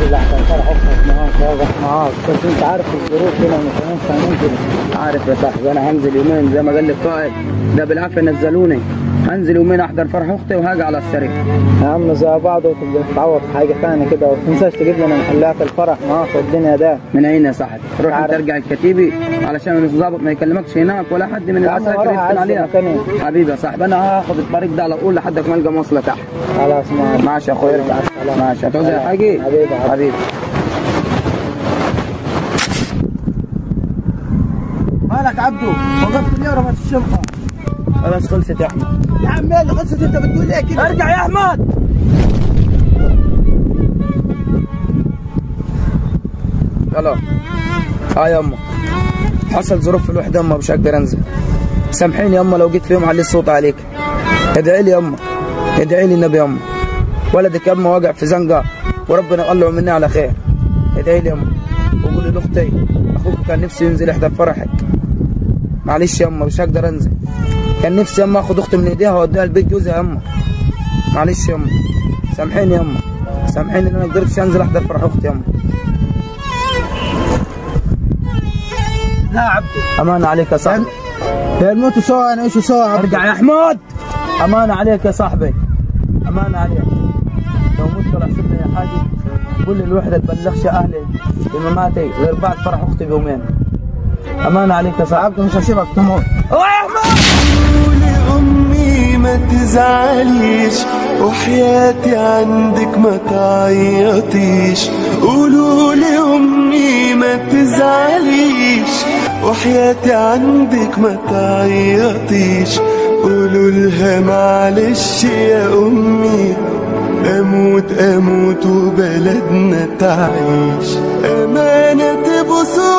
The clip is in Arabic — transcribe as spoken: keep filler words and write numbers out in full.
اللي احسن فرح اختك معاك واضح معاك، بس انت عارف الظروف هنا مش هينفع ننزل. عارف يا صاحبي انا هنزل يومين زي ما قال لي القائد، ده بالعافيه نزلوني. هنزل يومين احضر فرح اختي وهاجي على السريع. يا عم زي بعض وتبقى تتعوض في حاجه ثانيه كده، وما تنساش تجيب لنا محلات الفرح معاك والدنيا ده. من عيني يا صاحبي، روح انت ارجع الكتيبي علشان الظابط ما يكلمكش هناك ولا حد من العساكر يدخل عليها. حبيبي يا صاحبي انا هاخد الطريق ده على طول لحد ما القى مواصله تحت. خلاص ماشي ماشي يا اخويا، ماشي. هتعوز اي حاجه؟ حبيبي حبيبي. مالك عبدو؟ وقفت ليه ورمت الشنطه؟ خلاص خلصت يا احمد. يا عم اللي خلصت انت بتقول ايه كده؟ ارجع يا احمد. يلا اه يا اما حصل ظروف في الوحده يما مش هقدر انزل، سامحيني يما لو جيت في يوم علي الصوت عليك. ادعي لي يما، ادعي لي النبي يما، ولدك يما واقع في زنقه وربنا يطلعه مني على خير. ادعي لي يما وقولي لاختي اخوك كان نفسي ينزل يحضر فرحك. معلش يما مش هقدر انزل، كان نفسي يما اخد اختي من ايديها واوديها البيت جوزها يما. معلش يما سامحيني يما، سامحيني ان انا ما قدرتش انزل احضر فرح اختي يما. لا عبدو امانه عليك يا صاحبي، يا نموتوا سوا نعيشوا سوا. ارجع يا احمد. امانه عليك يا صاحبي، امانه عليك. لو مت ولا حسبني يا حاجه قول لي الوحده تبلغش اهلي بمماتي غير بعد فرح اختي بيومين. امانه عليك يا صاحبي، مش هسيبك تموت. الله يا احمد. امي ما تزعليش وحياتي عندك ما تعيطيش. قولوا لي امي ما تزعليش وحياتي عندك ما تعيطيش. قولوا لها معلش يا امي اموت اموت وبلدنا تعيش. امانه تبوسوا